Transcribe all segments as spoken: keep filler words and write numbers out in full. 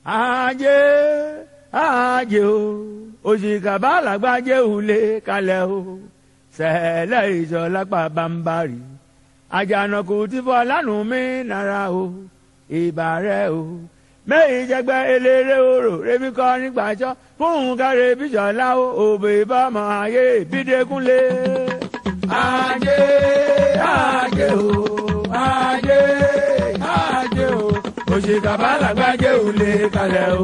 ajé ajé o òṣìkà bá làgbájé òlé kalẹ̀ o sẹ́lẹ̀ ìṣọ̀lápá bámbárì àjànàkú tí fọ́ lánàá mi nara o ìbà rẹ̀ o mẹ́yìn jẹgbẹ́ eléré orò rẹ́mi kọ́ nígbàjọ́ fún kárẹ̀ bíṣọ̀lá o òbí bọ́mọ ayé bídẹ́kúnlé. ajé ajé o ajé ajé o òṣìkà bá làgbájé òlé kalẹ̀ o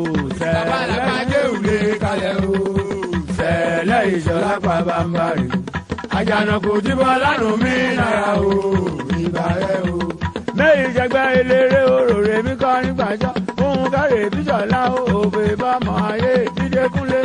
sẹ́lẹ̀ òlé kalẹ̀ o sẹ́lẹ̀ ìṣọ̀lápá bámbárì àjànàkú tí fọ́ lánàá mi nara o ìbà rẹ̀ o mẹ́yìn jẹgbẹ́ eléré orò rèmí kọ́ nígbàjọ́ fún kárẹ̀ bíṣọ̀lá òbí bọ́mọ ayé dídékúnlé.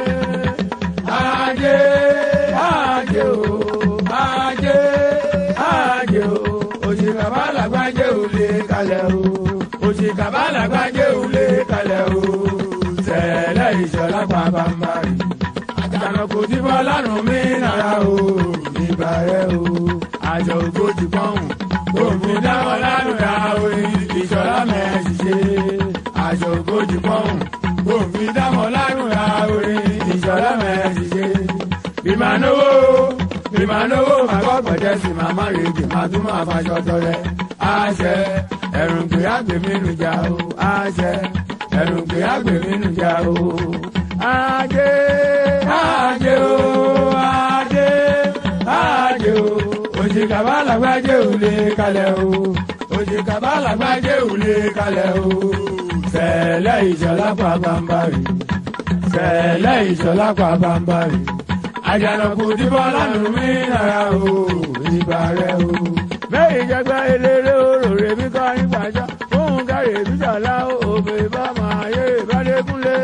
ajé ajé o ajé ajé o òṣìkà bá làgbájé òlé kalẹ̀ o òṣìkà bá làgbájé òlé kalẹ̀ o sẹ́lẹ̀ ìṣọ̀lápá bámbárì àjànàkú tí fọ́ lánàá mi nara o ìbà rẹ̀ o àjọ ògbójì pọ́hùn òfin dáwọ́ lánàá orin ìṣọ̀lá mẹ́ẹ̀sì ṣe àjọ ògbójì pọ́hùn òfin dáwọ́ lánàá orin ìṣọ̀lá mẹ́ẹ̀sì ṣe. bímánówó bímánówó máa gbọ́ pẹ̀jẹ́ sí màmá rèéjì máa tún máa faṣọ tọrẹ àṣẹ ẹ̀rùn pé àgbèmí nù jà o àṣẹ ẹ̀rùn pé àgbèmí nù jà o. ajé ajé o ajé ajé o òṣìkà bá làgbájé òlé kalẹ̀ o òṣìkà bá làgbájé òlé kalẹ̀ o sẹ́lẹ̀ ìṣọ̀lápá bámbárì sẹ́lẹ̀ ìṣọ̀lápá bámbárì àjànàkú tí fọ́ lánàá mi nara o ìbà rẹ̀ o. mẹ́yìn jẹgbẹ́ eléré orò rèmí kọ́ nígbàjọ́ fún kárẹ̀ bíṣọ̀lá òbí bọ́mọ ayé ìbádẹ́kúnlé.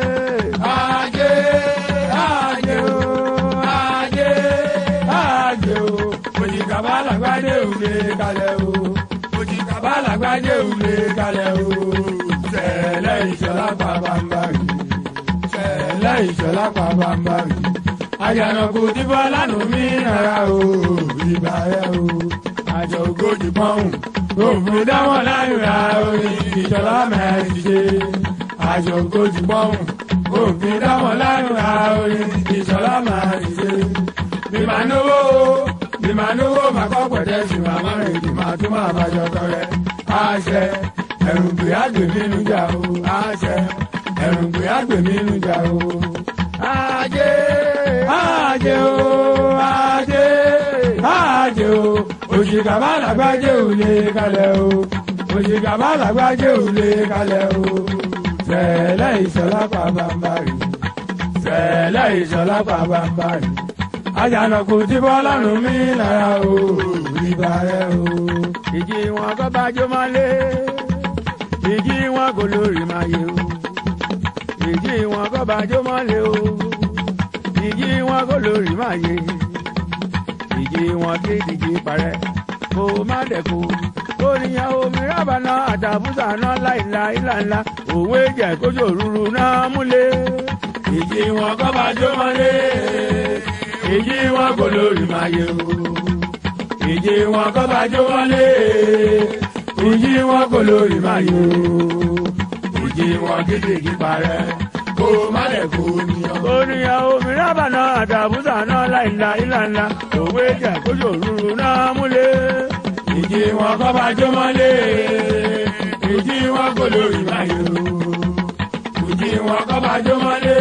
ajé ajé o ajé ajé o òṣìkà bá làgbájé òlé kalẹ̀ o òṣìkà bá làgbájé òlé kalẹ̀ o sẹ́lẹ̀ ìṣọ̀lápá bámbárì sẹ́lẹ̀ ìṣọ̀lápá bámbárì àjànàkú tí fọ́ lánàá mi nara o ìbà rẹ̀ o àjọ ògbójì pọ́hùn òfin dáwọ́ lánàá orin ìṣọ̀lá mẹ́ẹ̀sì ṣe àjọ ògbójì pọ́hùn òfin dáwọ́ lánàá orin ìṣọ̀lá mẹ́ẹ̀sì ṣe. bímánówó bímánówó máa kọ́ pẹ̀jẹ́ sí màmá rèéjì máa tún máa faṣọ tọrẹ àṣẹ ẹ̀rùn pé àgbèmí nù jà o àṣẹ ẹ̀rùn pé àgbèmí nù jà o. ajé ajé o ajé ajé o òṣìkà bá làgbájé òlé kalẹ̀ o òṣìkà bá làgbájé òlé kalẹ̀ o sẹ́lẹ̀ ìṣọ̀lápá bámbárì sẹ́lẹ̀ ìṣọ̀lápá bámbárì àjànàkú tí fọ́ lánàá mi lára o ìbà rẹ̀ o. ìjì wọn kọ́ bá jó máa lé ìjì wọn kò lórí máa yé o ìjì wọn kọ́ bá jó máa lé o ìjì wọn kò lórí máa yé ìjì wọn kí ìdíje parẹ́ kó má dẹ̀kú oníyàn omi rábànà àtàbùsà náà láìla ìlànà òwe jẹ́ kójú òrùrù náà múlẹ̀. ìjì wọn kọ́ bá jó máa lé ìjì wọn kò lórí máa yé o ìjì wọn kọ́ bá jó wọlé ìjì wọn kò lórí máa yé o ìjì wọn gidigidi parẹ́ kó má lẹ̀ kó níyàn. oníyàn omi rábànà àtàbùsà náà láìla ìlànà òwe jẹ́ kójú òrùrù náà múlẹ̀. ìjì wọn kọ́ bá jó wọlé ìjì wọn kò lórí máa yé o ìjì wọn kọ́ bá jó wọlé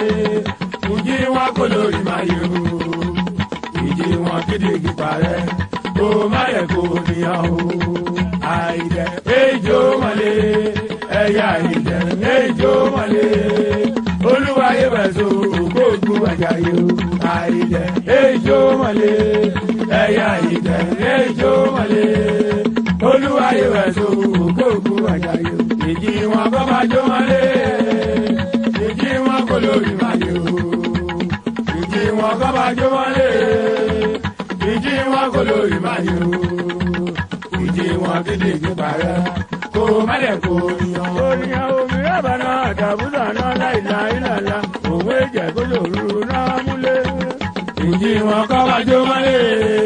ìjì wọn kò lórí máa yé o ìjì wọn gidigidi parẹ́ kó má lẹ̀ kó níyàn o. àìdẹ ejò mọ́lẹ̀ ẹ̀yà àìdẹ ejò mọ́lẹ̀ olúwayé bẹ̀sọ̀ ògbóògbó àjàyè o. àìdẹ ejò mọ́lẹ̀ ẹ̀yà àìdẹ ejò mọ́lẹ̀ olúwayé bẹ̀sọ̀ ògbóògbó àjàyè o. ìjì wọn kọ́ bá jó mọ́lẹ̀ ìjì wọn kò lórí máa yé o ìjì wọn kọ́ bá jó mọ́lẹ̀ ìjì wọn kò lórí máa yé o ìjì wọn gidigidi parẹ́ kó má lẹ̀ kó níyàn. oníyàn omi rábànà àtàbùsà náà láìla ìlànà òwe jẹ́ kójú òrùrù náà múlẹ̀. ìjì wọn kọ́ bá jó mọ́lẹ̀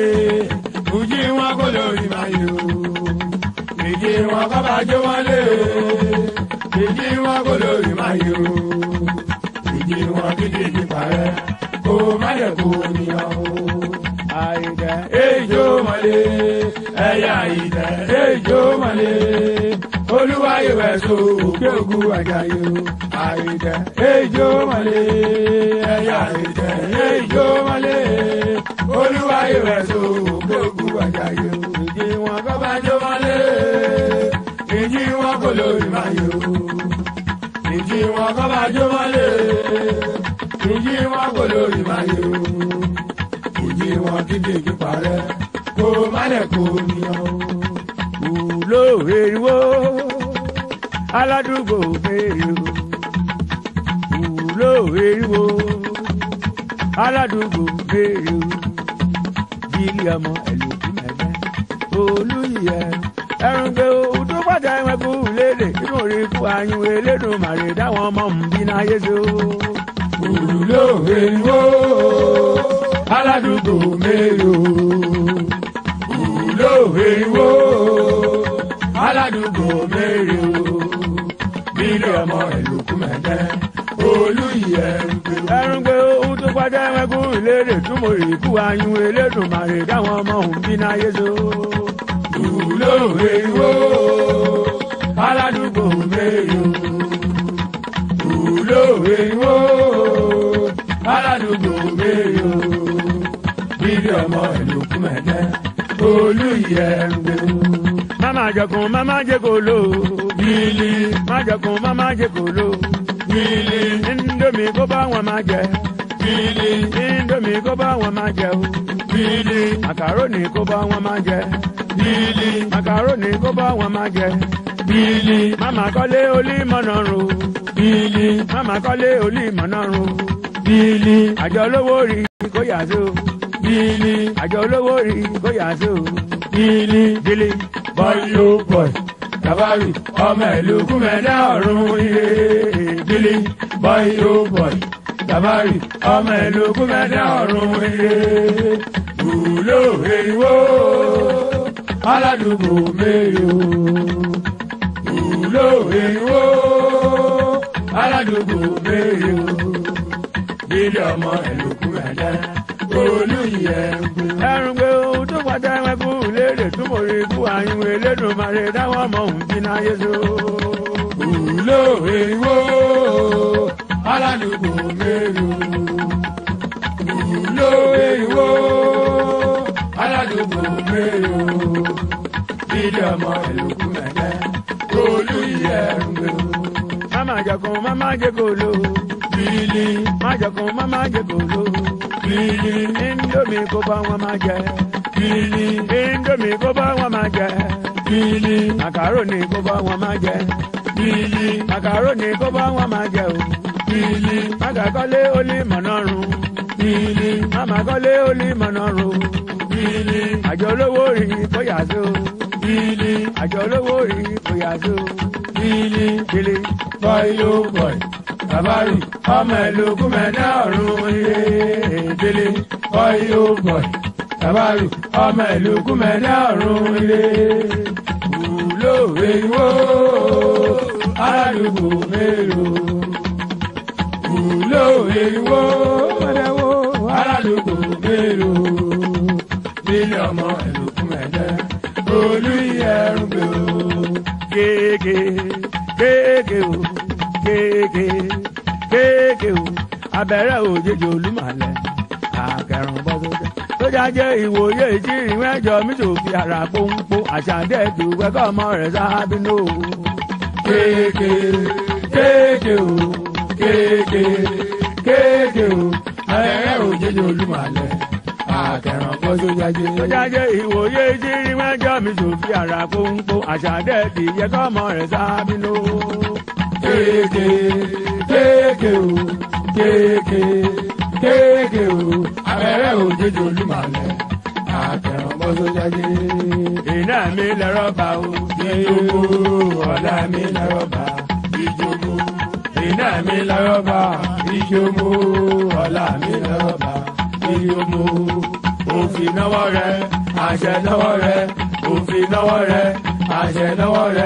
ìjì wọn kò lórí máa yé o ìjì wọn kọ́ bá jó mọ́lẹ̀ ìdí wọn kò lórí máa yọ ìdí wọn kíkì ti parẹ́ kó má lè kó níyàn o. àìdẹ ejò mọ̀lẹ́ ẹ̀yà ìdẹ ejò mọ̀lẹ́ olúwayé wẹ̀sọ òkè ògùn àjàyè o. àìdẹ ejò mọ̀lẹ́ ẹ̀yà ìdẹ ejò mọ̀lẹ́ olúwayé wẹ̀sọ òkè ògùn àjàyè o. ìdí wọn kọ́ bá jó mọ́lẹ́ ìdí wọn kò lórí máa yọ ìdí wọn kọ́ bá jó mọ́lẹ̀ ìdí wọn kò lórí máa yọ ìdí wọn kíkì kí parẹ́ kó má lè kó níyàn o. wúlò èrìwó aládùúgbò mèrè o wúlò èrìwó aládùúgbò mèrè o jílì ọmọ ẹlòmí mẹgbẹ olùyẹ ẹrùn gbé o tó pàtẹ ẹwọn kú lédè inú rí fún ayún elédùn màrè dáwọn ọmọ ń bí náà yé so. wúlò èrìwó aládùúgbò mèrè o wúlò èrìwó aládùúgbò mèrè o jílì ọmọ ẹlòmí mẹgbẹ olùyẹ ẹrùn gbé o tó pàtẹ ẹwọn kú lédè túmọ̀ rí fún ayún elédùn màrè dáwọn ọmọ ń bí náà yé so. wúlò èrìwó aládùúgbò mèrè o wúlò èrìwó aládùúgbò mèrè o bíbí ọmọ ẹlòkú mẹtẹ olùyẹ ń gbé o. mama jẹkun mama jẹkolo bílí má jẹkun mama jẹkolo bílí indomie kó bá wọn máa jẹ bílí indomie kó bá wọn máa jẹ o bílí macaroni kó bá wọn máa jẹ bílí macaroni kó bá wọn máa jẹ bílí mama kọ́lé olímọ̀nà ro bílí mama kọ́lé olímọ̀nà ro bílí àjọ olówó rí kó yà so bílí àjọ olówó rí kó yà so bílí délé bọ́yì ó bọ̀ tabari ọmọ ẹlòkú mẹ́ta ọ̀run ire bílí bọ́yì ó bọ̀ tabari ọmọ ẹlòkú mẹ́ta ọ̀run ire wúlò èrìwó aládùúgbò mèrè o wúlò èrìwó aládùúgbò mèrè o bílí ọmọ ẹlòkú mẹ́ta olùyẹ ń gbé. ẹrùn gbé o tó pàtẹ ẹwọn kú lédè túmọ̀ rí fún ayún elédùn màrè dáwọn ọmọ ń bí náà yé so. wúlò èrìwó aládùúgbò mèrè o wúlò èrìwó aládùúgbò mèrè o bílí ọmọ ẹlòkú mẹtẹ olùyẹ ń gbé o. mama jẹkun mama jẹkolo bílí má jẹkun mama jẹkolo bílí indomie kó bá wọn máa jẹ bílí indomie kó bá wọn máa jẹ bílí macaroni kó bá wọn máa jẹ bílí macaroni kó bá wọn máa jẹ o bílí maga kọ́lé olímọ̀nà run bílí mama kọ́lé olímọ̀nà run bílí àjọ olówó rí kó yà so bílí àjọ olówó rí kó yà so bílí délé bọ́yì ó bọ̀ tabari ọmọ ẹlòkú mẹ́ta ọ̀run ire délé bọ́yì ó bọ̀ tabari ọmọ ẹlòkú mẹ́ta ọ̀run ire wúlò èrìwó aládùúgbò mèrè o wúlò èrìwó aládùúgbò mèrè o bílí ọmọ ẹlòkú mẹ́ta olùyẹ ń gbé o. kéèké kéèké o kéèké kéèké o abẹ́rẹ́ òjèjì olúmọ̀lẹ́ àkẹrùn bọ́ sójà sójà jẹ́ ìwòye ìjírí mẹ́jọ mítòkì ara pọ́npọ́ àṣàdẹ́ẹ̀dù wẹ́kọ̀ ọmọ rẹ̀ sábínú o. kéèké kéèké o kéèké kéèké o abẹ́rẹ́ òjèjì olúmọ̀lẹ́ àkẹrùn bọ́ sójà jẹ́. sójà jẹ́ ìwòye ìjírí mẹ́jọ mítòkì ara pọ́npọ́ àṣàdẹ́ẹ̀dù wẹ́kọ̀ ọmọ rẹ̀ sábínú o. kéèké kéèké o kéèké kéèké o abẹ́rẹ́ òjèjì olúmọ̀lẹ́ àkẹrùn bọ́ sójà jẹ́. iná mi lẹ́rọ̀ bá o ìjòkó ọ̀la mi lọ́rọ̀ bá ìjòkó iná mi lọ́rọ̀ bá ìjòkó ọ̀la mi lọ́rọ̀ bá ìjòkó òfin náwó rẹ àṣẹ náwó rẹ òfin náwó rẹ àṣẹ náwó rẹ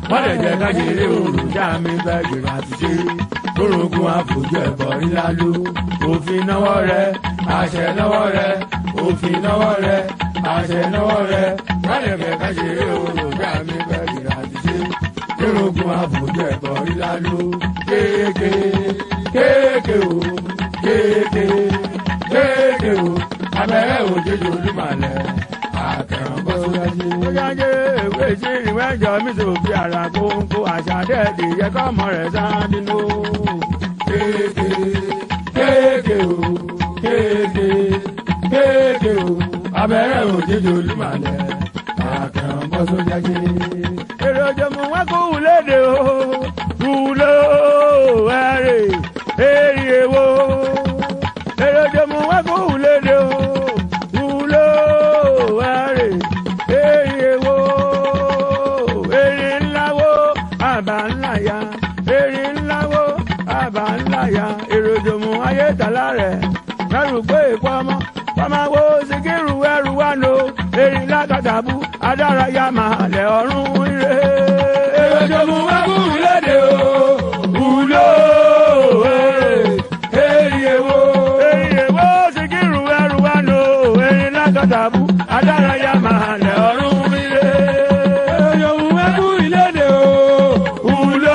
wọ́n lè jẹ́ káṣíire òrùjà mi fẹ́ gbèrà ti ṣe orogún àfojú ẹ̀bọ̀ ńlá ló òfin náwó rẹ̀ àṣẹ náwó rẹ̀ òfin náwó rẹ̀ àṣẹ náwó rẹ̀ wọ́n lè jẹ́ káṣíire òrùjà mi fẹ́ gbèrà ti ṣe orogún àfojú ẹ̀bọ̀ ńlá ló kéèké kéèké o kéèké kéèké o abẹ́rẹ́ òjòjò olúmọ̀lẹ́ àkàràǹbọ̀ sóyájú. sóyájú ìwé ìṣirin mẹ́jọ mi tó fi ara kóńkó àṣà dẹ́ẹ̀dì yẹ kọ́ ọmọ rẹ̀ sáńdínú. kéèké kéèké o kéèké kéèké o abẹ́rẹ́ òjòjò olúmọ̀lẹ́ àkàràǹbọ̀ sóyájú. èrò jọmọ wọn kò wúlédè o wúlò ẹrè èrì èwo. èrò jọmọ wọn kò wúlédè o wúlò ẹrè èrì èwo. èrì ńlá wo àbá ńlá ya èrì ńlá wo àbá ńlá ya. èrò jọmọ ayé tàlá rẹ̀ mẹ́rù pé ìpamọ́ pàmáwo Síkírù ẹrù wà lò èrì lákàtàbù adárayá máa lẹ̀ ọ̀run ire. èrò jọmọ wọn kò wúlédè o wúlò èrì èwo. èrì èwo Síkírù ẹrù wà lò èrì lákàtàbù adárayá máa lẹ̀ ọ̀run ire. èrò jọmọ wọn kò wúlédè o wúlò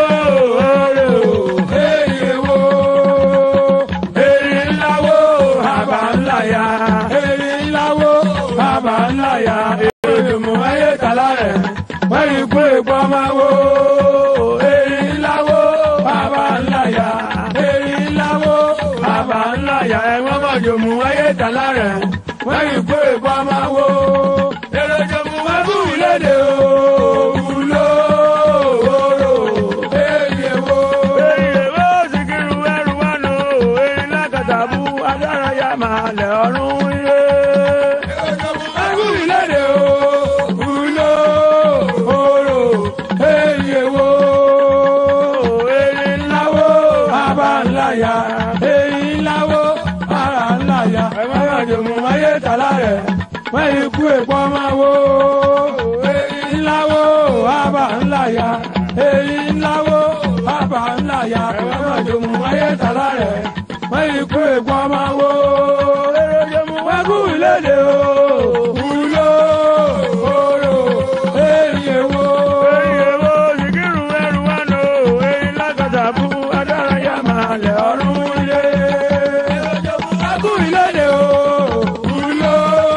èrì èwo. èrì ńlá wo àbá ńlá ya èrì ńlá wo bàbá ńlá ya èrò jọmọ ayé tàlá rẹ̀ wọ́n rí pé ìpọ́ máa wo. èrì ńlá wo bàbá ńlá ya èrì ńlá wo bàbá ńlá ya ẹ̀wọ̀n mọ̀ jọmọ ayé tàlá rẹ̀ wọ́n rí pé ìpọ́ máa wo. èrò jọmọ wọn kú ìlédè o wúlò èrì èwo. èrì èwo Síkírù ẹrù wà lò èrì lákàtàbù adárayá máa lẹ̀ ọ̀run ire. èrò jọmọ wọn kú ìlédè o wúlò èrì èwo. èrì ńlá wo bàbá ńlá ya èrì ńlá wo bàbá ńlá ya ẹ̀wọ̀n mọ̀ jọmọ ayé tàlá rẹ̀ wọ́n rí kú èpọ̀ máa wo. èrì ńlá wo bàbá ńlá ya èrì ńlá wo bàbá ńlá ya ẹ̀wọ̀n mọ̀ jọmọ ayé tàlá rẹ̀ wọ́n rí kú èpọ̀ máa wo. èrò jọmọ wọn kú ìlédè o wúlò èrì èwo. èrì èwo Síkírù ẹrù wà lò èrì lákàtàbù adárayá máa lẹ̀ ọ̀run ire. èrò jọmọ wọn kú ìlédè o wúlò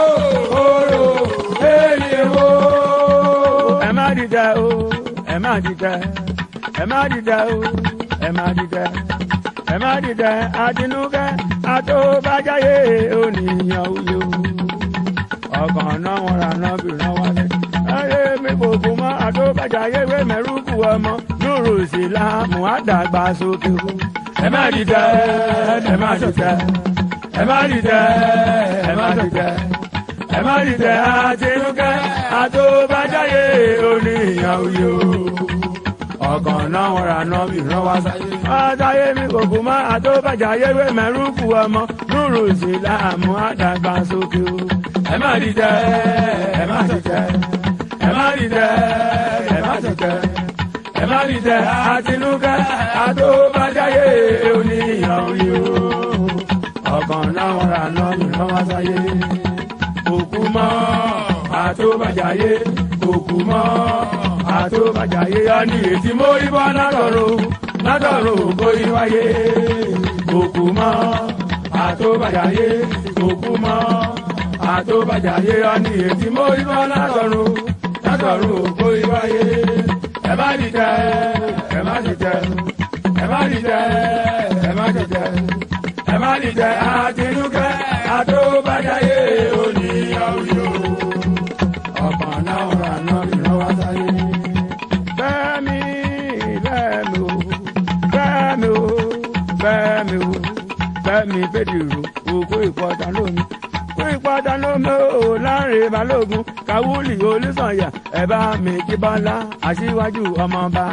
èrì èwo. ẹ má dìtẹ̀ o ẹ má dìtẹ̀ ẹ má dìtẹ̀ o ẹ má dìtẹ̀ ẹ má dìtẹ̀ àtinúkẹ́ àtòbájáyé oníyàn òye o. ọkàn náà wọn rà náà bí ràn wá lẹ. ayé mi kò kú mọ́ àtòbájáyé wé mẹ́rùkù ọmọ lóru ìsìlámù àdàgbà sókè o. ẹ má dìtẹ̀ ẹ má dìtẹ̀ ẹ má dìtẹ̀ ẹ má dìtẹ̀ ẹ má dìtẹ̀ àtinúkẹ́ àtòbájáyé oníyàn òye o. ọkàn náà wọn rà náà bí ràn wá sáyé. àtàyé mi kò kú mọ́ àtòbájáyé wé mẹ́rùkù ọmọ lóru ìsìlámù àdàgbà sókè o. ẹ má dìtẹ̀ ẹ má dìtẹ̀ ẹ má dìtẹ̀ ẹ má dìtẹ̀ ẹ má dìtẹ̀ àtinúkẹ́ àtòbájáyé oníyàn òye o. ọkàn náà wọn rà náà bí ràn wá sáyé. òkú mọ́ àtòbájáyé òkú mọ́ àtòbájáyé á ní ètí mórí bọ́ látọ̀rọ̀ látọ̀rọ̀ ògo ìwáyé. òkú mọ́ àtòbájáyé òkú mọ́ àtòbájáyé á ní ètí mórí bọ́ látọ̀rọ̀ látọ̀rọ̀ ògo ìwáyé. ẹ má dìtẹ̀ ẹ má dìtẹ̀ ẹ má dìtẹ̀ ẹ má dìtẹ̀ ẹ má dìtẹ̀ àtinúkẹ́ àtòbájáyé oníyàn òye o. ọkàn náà rà náà ìran wá sáyé. Fẹ́mi Fẹ́mi o Fẹ́mi o Fẹ́mi o Fẹ́mi Fẹ́dìrò òkú ìpọ́tà lómi kó ìpọ́tà lómi o Láńrè Balógun Kàwúlì Olùsànyà ẹ̀bá mi kí Bọ́lá Aṣíwájú ọmọọba.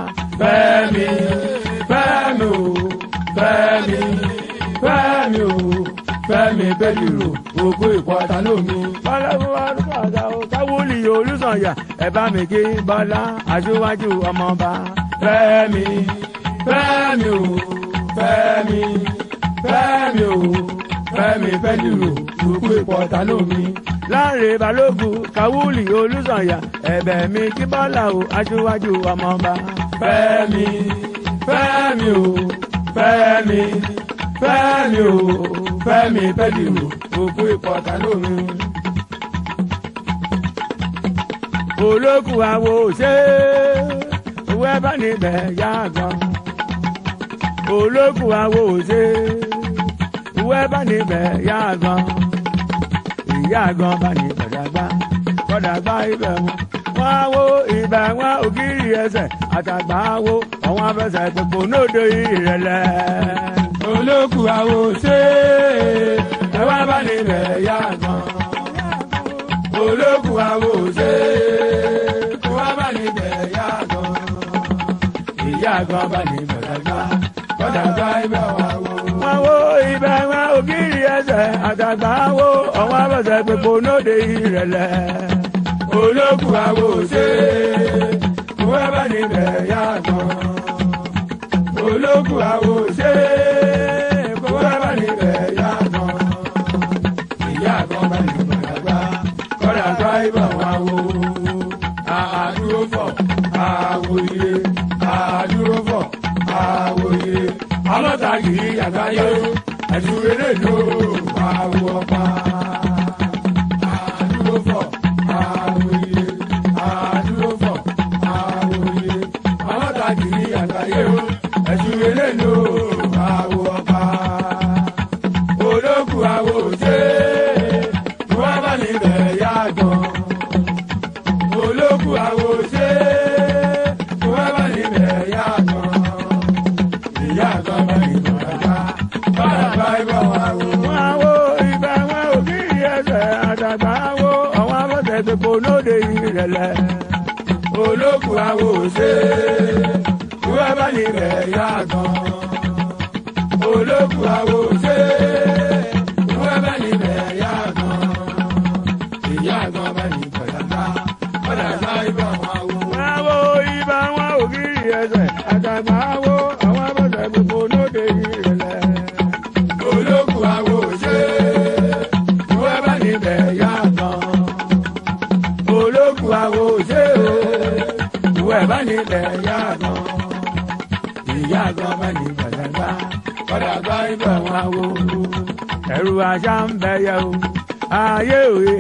Fẹ́mi Fẹ́mi o Fẹ́mi Fẹ́mi o Fẹ́mi Pẹ́dìrò òkú ìpọ́ta lómi. Bọ́lá fún wa lókè àgbà o Káwólì Olùsànyà ẹ bá mi kí Bọ́lá aṣíwájú ọmọọba. Fẹ́mi Fẹ́mi o Fẹ́mi Fẹ́mi o Fẹ́mi Pẹ́dìrò òkú ìpọ́ta lómi. Láńrè Balógun Káwólì Olùsànyà ẹ̀bẹ̀ mi kí Bọ́lá o aṣíwájú ọmọọba. Fẹ́mi Fẹ́mi o Fẹ́mi Fẹ́mi o Fẹ́mi Pẹ́dìrò òkú ìpọ́ta lómi. Olókùn àwo ṣe owó ẹ bá níbẹ̀ yá gan. Olókùn àwo ṣe owó ẹ bá níbẹ̀ yá gan. Ìyá gan bá ní kọ̀dàgbá kọ̀dàgbá ibẹ̀ wọn. Wọ́n á wo ibẹ̀ wọn ògiri ẹsẹ̀ àtàgbà wo àwọn afẹsẹ̀ pẹ̀pọ̀ nóde ìrẹ̀lẹ̀. Olókùn àwo ṣe ẹ wá bá níbẹ̀ yá gan. Olókùn àwo ṣe ẹ wá bá níbẹ̀ yá gan. Ìyá gan bá ní kọ̀dàgbá Kọ̀dàgbá ibẹ̀ wá wo. wọ́n wo ibẹ̀ wọn ògiri ẹsẹ̀ àtàgbà wo àwọn afẹsẹ̀ pẹ̀pọ̀ nóde ìrẹ̀lẹ̀. Olókùn àwo ṣe ẹ wá bá níbẹ̀ yá gan. Olókùn àwo ṣe ẹ wá bá níbẹ̀ yá gan. Ìyá gan bá ní kọ̀dàgbá kọ̀dàgbá ibẹ̀ wá wo. Àdúró fọ̀ àwòye àdúró fọ̀ àwòye. Alọ́tàgìrì àgbáyé ẹ̀sùn eré ló àwọ̀ ọ̀pá. Àdúró fọ̀ àwòye àdúró fọ̀ àwòye. Alọ́tàgìrì àgbáyé ẹ̀sùn eré ló àwọ̀ ọ̀pá. Olókùn àwo ṣe wọ́n bá níbẹ̀ yá gan. Olókùn àwo ṣe wọ́n bá níbẹ̀ yá gan. Ìyá gan bá ní kọ̀dàgbá kọ̀dàgbá ibẹ̀ wá wo. wọ́n á wo ibẹ̀ wọn ògiri ẹsẹ̀ àtàgbà wo àwọn afẹsẹ̀ pẹ̀pọ̀ nóde ìrẹ̀lẹ̀. Olókùn àwo ṣe wọ́n bá níbẹ̀ yá gan. Olókùn àwo ṣe wọ́n bá níbẹ̀ yá gan. Ìyá gan bá ní kọ̀dàgbá kọ̀dàgbá ibẹ̀ wá wo. wọ́n á wo ibẹ̀ wọn ògiri ẹsẹ̀ àtàgbà wo àwọn afẹsẹ̀ pẹ̀pọ̀ nóde ìrẹ̀lẹ̀. Olókùn àwo ṣe wọ́n bá níbẹ̀ yá gan. Olókùn àwo ṣe wọ́n bá níbẹ̀ yá gan. Ìyá gan bá ní kọ̀dàgbá kọ̀dàgbá ibẹ̀ wá wo. Ẹ̀rù àṣà ń bẹ yẹ o ayé òye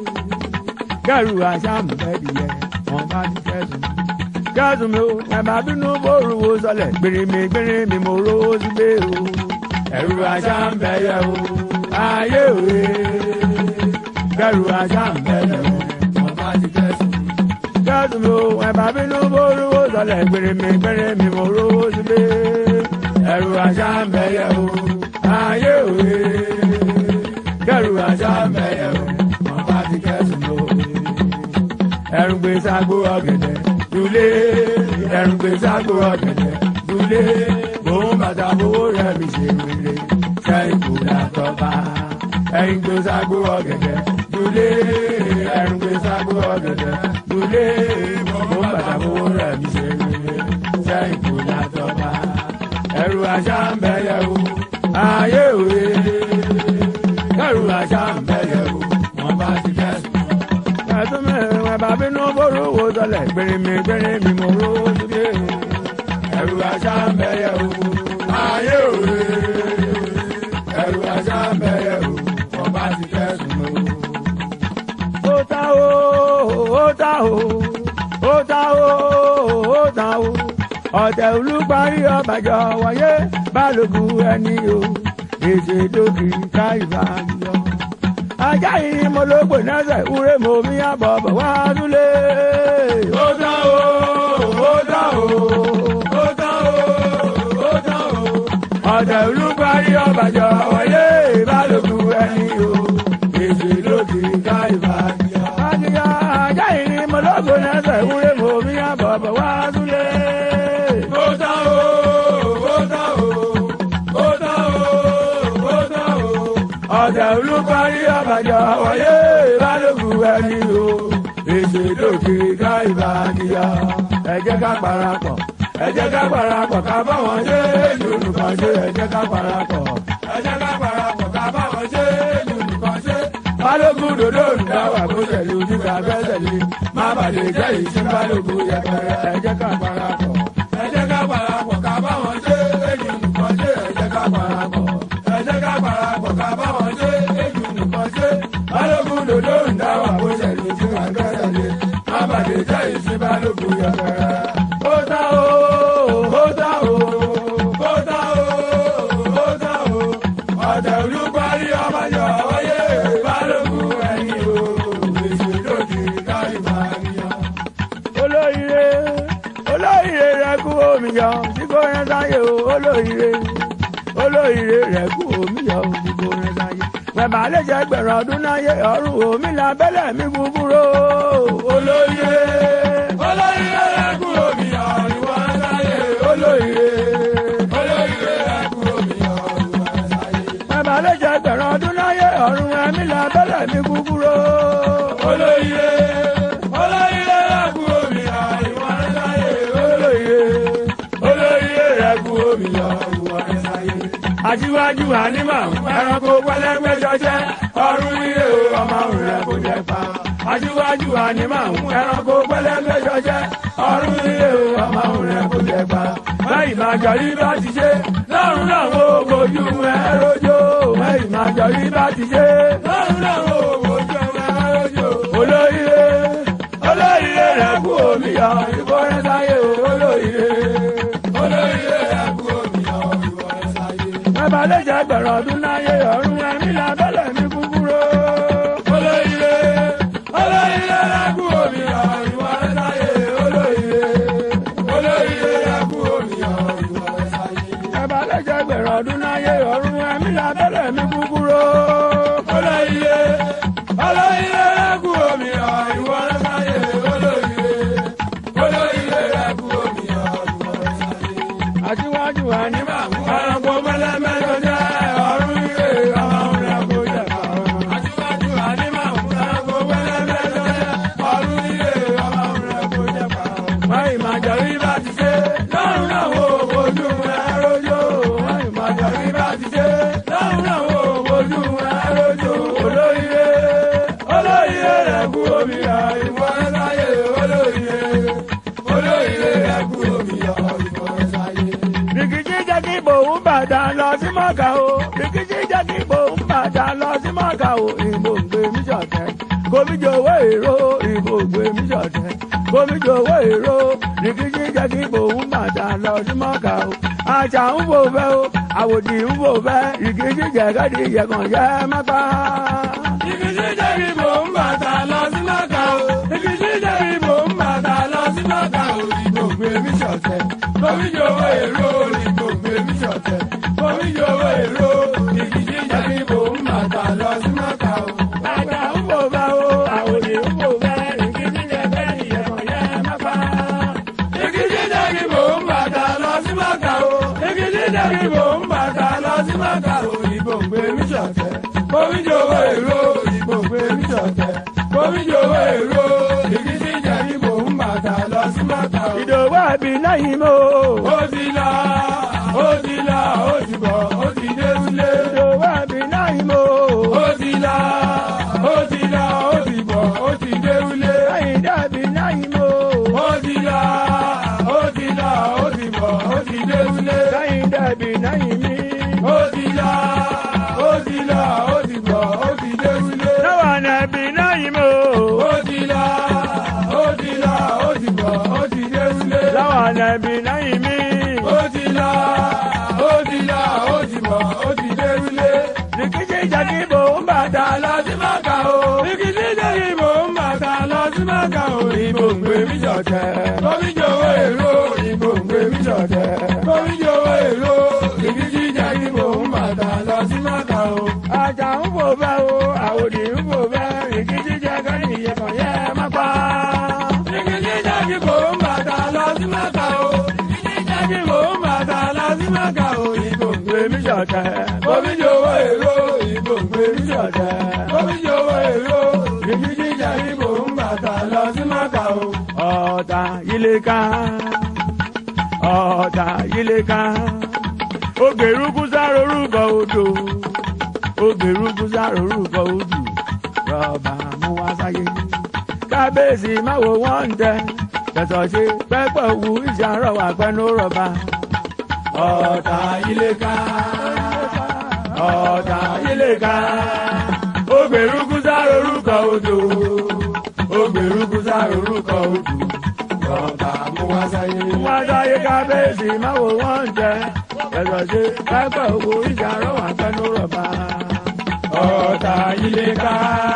kẹrù àṣà ń bẹ dìyẹ wọn bá ti kẹsùn kẹsùn mi o ẹ má bínú bóru wo sọlẹ̀ gbèrèmí gbèrèmí mo ro ó sí gbé o. Ẹ̀rù àṣà ń bẹ yẹ o ayé òye kẹrù àṣà ń bẹ yẹ o wọn bá ti kẹsùn. Kẹsùn mi o ẹ má bínú bóru wo sọlẹ̀ gbèrèmí gbèrèmí mo ro ó sí gbé. Ẹ̀rù àṣà ń bẹ yẹ o ayé òye kẹrù àṣà ń bẹ yẹ o wọn bá ti kẹsùn o. Ẹ̀rù gbé sagbó ọ̀gẹ̀dẹ̀ Dulé ẹ̀rù gbé sagbó ọ̀gẹ̀dẹ̀ dulé bòun bàtà owó rẹ̀ mi ṣe wéré sẹ́yìn kò dàtọ̀ bá. Ẹ̀rù gbé sagbó ọ̀gẹ̀dẹ̀ dulé ẹ̀rù gbé sagbó ọ̀gẹ̀dẹ̀ dulé bòun bàtà owó rẹ̀ mi ṣe wéré sẹ́yìn kò dàtọ̀ bá. Ẹ̀rù àṣà ń bẹ yẹ o ayé òye kẹrù àṣà ń bẹ yẹ o wọn bá ti kẹsùn. kẹsùn mi ẹ má bínú bóru wo sọlẹ̀ gbèrèmí gbèrèmí mo ro ó sí gbé. Ẹ̀rù àṣà ń bẹ yẹ o ayé òye ẹ̀rù àṣà ń bẹ yẹ o wọn bá ti kẹsùn o. Ó ta o ó ta o ó ta o ó ta o ọ̀tẹ̀ olùparí ọbàjọ́ wáyé Balógun ẹni o èsè dókì káyìbá yọ. Ajá yìí mo ló gbè nẹ́sẹ̀ wúré mo mi àbọ̀ bọ̀ wá dúlé. Ó tán o ó tán o ó tán o ó tán o. Ọ̀tẹ̀ olùparí ọbàjọ́ wáyé Balógun ẹni o èsè dókì káyìbá yọ. Ajá yìí mo ló gbè nẹ́sẹ̀ wúré mo mi àbọ̀ bọ̀ wá dúlé. Ó tán o ó tán o ó tán o ó tán o. ọ̀tẹ̀ olúparí ọ̀bàjọ́ wọ̀nyé balógun ẹni o èsè lókiri ká ìbàdíyà ẹ jẹ́ ká parapọ̀ ẹ jẹ́ ká parapọ̀ ká bá wọn ṣe lùlù kan ṣe ẹ jẹ́ ká parapọ̀ ẹ jẹ́ ká parapọ̀ ká bá wọn ṣe lùlù kan ṣe. balógun dòdò ìdáwà kó tẹ̀lé ojú ká fẹ́ tẹ̀lé má bàlẹ̀ jẹ́ ìṣe balógun yẹpẹrẹ ẹ jẹ́ ká parapọ̀ ẹ jẹ́ ká parapọ̀ ká bá wọn ṣe lùlù kan ṣe ẹ jẹ́ ká parapọ̀ ẹ jẹ́ ká parapọ̀ ká bá wọn ṣe lùlù kan ṣe. balógun dòdò ìdáwà kó tẹ̀lé ojú ká fẹ́ tẹ̀lé má bàlẹ̀ jẹ́ ìṣe balógun yẹpẹrẹ. ó dá o ó dá o ó dá o ó dá o ọ̀tẹ̀ olúparí ọmọjọ wáyé balógun ẹni o èsì lòdì káyì máa níyà. olóyire olóyire rẹ kú omi yọ tí kò yẹn sáyé o olóyire olóyire rẹ kú omi yọ tí kò yẹn sáyé. bàbá lè jẹ gbẹ̀rún ọdún náyé ọ̀run omi làbẹ́lẹ̀ mi gbúgbúrò. olóyire olóyire rẹ kú omi yọ ìwọ sáyé olóyire olóyire rẹ kú omi yọ ìwọ sáyé. bàbá lè jẹ gbẹ̀rún ọdún náyé ọ̀run ẹ̀mí làbẹ́lẹ̀ mi gbúgbúrò. olóyire olóyire rẹ kú omi yọ ìwọ sáyé olóyire olóyire rẹ kú omi yọ ìwọ sáyé. aṣíwájú ànímọ̀ ẹranko pẹlẹgbẹjọ jẹ ọrùn ire o ọmọ òun rẹ kò jẹ pa. aṣíwájú ànímọ̀ ẹranko pẹlẹgbẹjọ jẹ ọrùn ire o ọmọ òun rẹ kò jẹ pa. báyìí máa jọrí bá ti ṣe lọ́rùn náà wo ojú ẹ rojó. báyìí máa jọrí bá ti ṣe lọ́rùn náà wo ojú ẹ rojó. olóyire olóyire rẹ kú omi yọ ìbọrẹ sáyé o olóyire olóyire rẹ kú omi yọ ìbọrẹ sáyé. bàbá lè jẹ gbẹ̀rún ọdún náyé ọ̀run ẹ̀mí làbẹ́lẹ̀ mi gbúgbúrò. olóyire olóyire rẹ kú omi yọ ìbọrẹ sáyé olóyire olóyire rẹ kú omi yọ ìbọrẹ sáyé. bàbá lè jẹ gbẹ̀rún ọdún náyé ọ̀run ẹ̀mí làbẹ́lẹ̀ mi gbúgbúrò. olóyire olóyire rẹ kú omi yọ ìbọrẹ sáyé olóyire olóyire rẹ kú omi yọ ìbọrẹ sáyé. aṣíwájú ànímọ̀ ẹranko mẹlẹmẹlẹ jẹ ọrùn ire ọmọ òun rẹ kò jẹ pa. aṣíwájú ànímọ̀ ẹranko mẹlẹmẹlẹ jẹ ọrùn ire ọmọ òun rẹ kò jẹ pa. báyìí máa jọrí bá ti ṣe lọ́rùn náà wo ojú ẹ rojó. báyìí máa jọrí bá ti ṣe lọ́rùn náà wo ojú ẹ rojó. olóyire olóyire rẹ kú omi yọ ìbọrẹ sáyé olóyire olóyire rẹ kú omi yọ ìbọrẹ sáyé. rìkìtì jẹ́ kí bòun bàtà lọ sí mọ́kà o. rìkìtì jẹ́ kí bòun bàtà lọ sí mọ́kà o. ìbò ń gbé mi ṣọ̀tẹ̀ gómìnà owó èrò ìbò ń gbé mi ṣọ̀tẹ̀ gómìnà owó èrò. rìkìtì jẹ́ kí bòun bàtà lọ sí mọ́kà o. àṣà ń wò fẹ́ o àwòdì ń wò fẹ́ rìkìtì jẹ́ kẹ́dí yẹ̀kàn yẹ́ mẹ́fà. ìkìtì jẹ́ kí mò ń bàtà lọ sí mọ́kà o. ìkìtì jẹ́ kí mò ń bàtà lọ sí mọ́kà o. ìbò ń gbé mi ṣọ̀tẹ̀ gómìnà owó èrò ìbò ń gbé mi ṣọ̀tẹ̀ gómìnà owó èrò. ìkìtì jẹ́ kí mò ń bàtà lọ sí mọ́kà o. àṣà ń wò fẹ́ o àwòdì ń wò fẹ́ rìkìtì jẹ́ kẹ́dí yẹ̀kàn yẹ́ mẹ́fà. ìkìtì jẹ́ kí mò ń bàtà lọ sí mọ́kà o. ìkìtì jẹ́ kí mò ń bàtà lọ sí mọ́kà o. ìbò ń gbé mi ṣọ̀tẹ̀ gómìnà owó èrò ìbò ń gbé mi ṣọ̀tẹ̀ gómìnà owó èrò. ìkìtì jẹ́ kí mò ń bàtà lọ sí mọ́kà o. ìdòwú àbí náyìí mọ́ ó ti lọ ó ti lọ ó ti bọ̀ ó ti dé sílé. ìdòwú àbí náyìí mọ́ ó ti lọ ó ti lọ ó ti bọ̀ ó ti dé sílé. náyìí dàbí náyìí mọ́ ó ti lọ ó ti lọ ó ti bọ̀ ó ti dé sílé. náyìí dàbí náyìí mi. ó ti lọ ó ti lọ ó ti bọ̀ ó ti dé sílé. náwà nàbí náyìí mọ́ ó ti lọ ó ti lọ ó ti bọ̀ ó ti dé sílé. náwà nàbí náyìí mi. ó ti lọ ó ti lọ ó ti bọ̀ ó ti dé sílé. rìkìtì jẹ́ kí bòun bàtà lọ sí mọ́kà o. ìkìtì jẹ́ kí mò ń bàtà lọ sí mọ́kà o. ìbò ń gbé mi ṣọ̀tẹ̀ gómìnà owó èrò ìbò ń gbé mi ṣọ̀tẹ̀ gómìnà owó èrò. ìkìtì jẹ́ kí mò ń bàtà lọ sí mọ́kà o. àṣà ń wò fẹ́ o àwòdì ń wò fẹ́ rìkìtì jẹ́ kẹ́dí yẹ̀kàn yẹ́ mẹ́fà. ìkìtì jẹ́ kí mò ń bàtà lọ sí mọ́kà o. ìkìtì jẹ́ kí mò ń bàtà lọ sí mọ́kà o. ìbò ń gbé mi ṣọ̀tẹ̀ ṣọ̀tẹ̀ gómìnà owó èrò ìbò ń gbé mi ọ̀tẹ̀. Gómìnà owó èrò ìbí jíjà ìbò ń bàtà lọ sí Mákà o. Ọ̀tà ilé ká ọ̀tà ilé ká ògbèrúkú sáré orúkọ odò ògbèrúkú sáré orúkọ odò rọ̀bà mú wá sáyé kábíyèsí máwo wọ́n ń tẹ tẹ̀sọ̀ ṣe pẹ́pẹ́ òwú ìṣàrọ̀ wà pẹ́nu rọ̀bà. Ọ̀tà ilé ká ọ̀tà ilé ká ògbèrúkú sáré orúkọ odò ògbèrúkú sáré orúkọ odò rọ̀bà mú wá sáyé. wá sáyé kábíyèsí máwo wọ́n ń tẹ tẹ̀sọ̀ ṣe pẹ́pẹ́ òwú ìṣàrọ̀ wà pẹ́nu rọ̀bà. Ọ̀tà ilé ká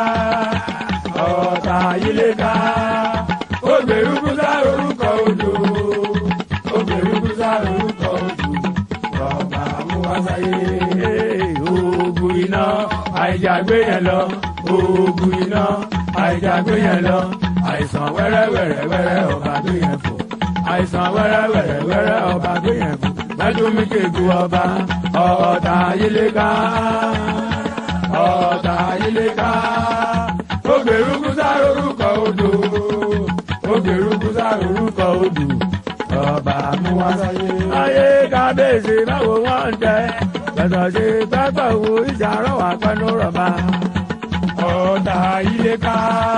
ọ̀tà ilé ká ògbèrúkú sáré orúkọ odò ògbèrúkú sáré orúkọ odò rọ̀bà mú wá sáyé. Oògùn iná àìjàgbé yẹn lọ oògùn iná àìjàgbé yẹn lọ àìsàn wẹ́rẹ́wẹ́rẹ́ wẹ́rẹ́ ọba gbé yẹn fò àìsàn wẹ́rẹ́wẹ́rẹ́ wẹ́rẹ́ ọba gbé yẹn fò mẹ́tò mi kéku ọba ọ̀tà ilé ká ọ̀tà ilé ká ògbèrúkú sáré orúkọ odò ògbèrúkú sáré orúkọ odò ọba mú wá sáyé. ayé kábíyèsí báwo wọ́n ń tẹ tẹ̀sọ̀ ṣe pẹ́pẹ́ òwú ìṣàrọ̀ wà pẹ́nu rọ̀bà. Ọ̀tà ilé ká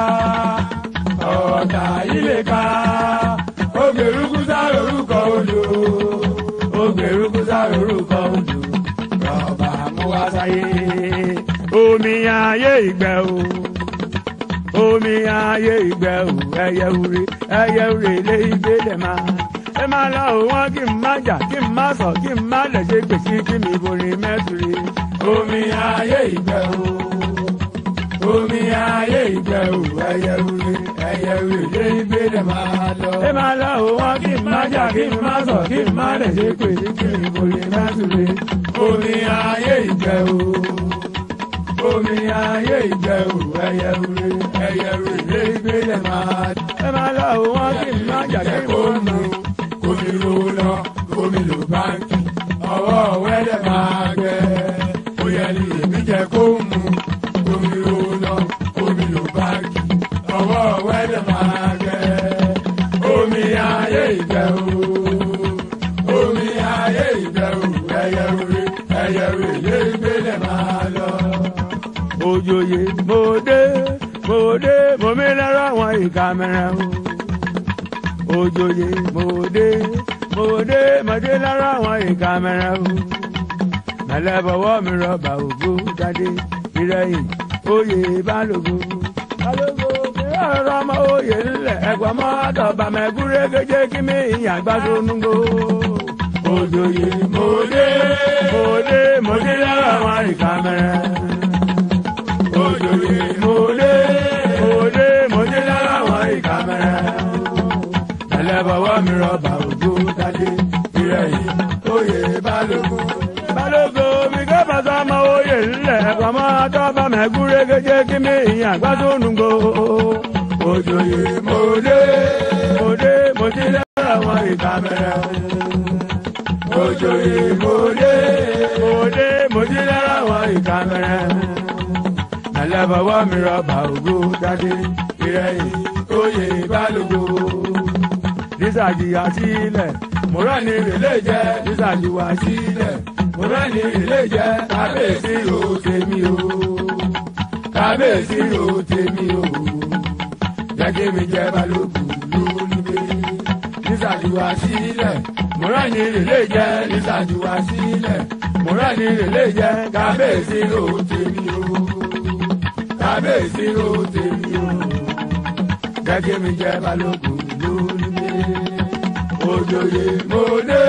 ọ̀tà ilé ká ògbèrúkú sáré orúkọ odò ògbèrúkú sáré orúkọ odò rọ̀bà mú wá sáyé. Omi ayé ìgbẹ́ o omi ayé ìgbẹ́ o ẹyẹ wúre ẹyẹ wúre lé ìgbélé máa ẹ máa lọ òun kí n má jà kí n má sọ kí n má lè ṣe gbèsè kí mi borí mẹ́tìrì. Omi ayé ìgbẹ́ o omi ayé ìgbẹ́ o ẹyẹ wúre ẹyẹ wúre lé ìgbélé máa lọ. ẹ máa lọ òun kí n má jà kí n má sọ kí n má lè ṣe gbèsè kí mi borí mẹ́tìrì. Omi ayé ìgbẹ́ o omi ayé ìgbẹ́ o ẹyẹ wúre ẹyẹ wúre lé ìgbélé máa lọ. ẹ máa lọ òun kí n má jà kí n má kómi kómi ló lọ kómi ló báńkì ọwọ́ wẹ́lẹ̀ máa gbẹ bóyá ni èmi jẹ kó mu kómi ló lọ kómi ló báńkì ọwọ́ wẹ́lẹ̀ máa gbẹ omi ayé ìgbẹ́ o omi ayé ìgbẹ́ o ẹyẹ wúre ẹyẹ wúre lé ìgbélé máa lọ. Òjòyè mo dé mo dé mo mi lẹ́rọ àwọn ìka mẹ́rin o. Òjòyè mo dé mo dé mo dé lẹ́rọ àwọn ìka mẹ́rin o. Mẹ̀lẹ́bọ̀wọ́ mi rọ̀bà ògbó jáde ìrẹ̀yìn oyè balógun. Balógun mi rọ̀rọ̀ ọmọ oyè ńlẹ̀ ẹ̀gbọ́n mọ́ àdọ̀bà mẹ́gúrẹ́ gẹ́gẹ́ kí mi ìyàn gbàdó nùgbò. Òjòyè mo dé mo dé mo dé lẹ́rọ àwọn ìka mẹ́rin. Òjòyè mo dé mo dé mo dé lára àwọn ìka mẹ́rin. ẹlẹ́bọ̀wọ́ mi rọ̀bà ògbó dáadé ìrẹ̀yìn oyè balógun. Balógun mi ká bàtà ọmọ oyè ńlẹ̀ ẹ̀kọ́ mọ́ àtọ́bà mẹ́gúrẹ́ gẹ́gẹ́ kí mi ìyàn gbàdó nùgbò. Òjòyè mo dé mo dé mo dé lára àwọn ìka mẹ́rin. Òjòyè mo dé mo dé mo dé lára àwọn ìka mẹ́rin. ẹlẹ́bọ̀wọ́ mi rọ̀bà ògbó dáadé ìrẹ̀yìn oyè balógun. Dísàjìyà sílẹ̀ mo rán ní rèlé jẹ́ dísàjìwà sílẹ̀ mo rán ní rèlé jẹ́ kábíyèsí o tèmi o kábíyèsí o tèmi o jẹ́ kí mi jẹ́ balógun lónìí. Dísàjìwà sílẹ̀ mo rán ní rèlé jẹ́ dísàjìwà sílẹ̀ mo rán ní rèlé jẹ́ kábíyèsí o tèmi o kábíyèsí o tèmi o jẹ́ kí mi jẹ́ balógun lónìí. Òjòyè mo dé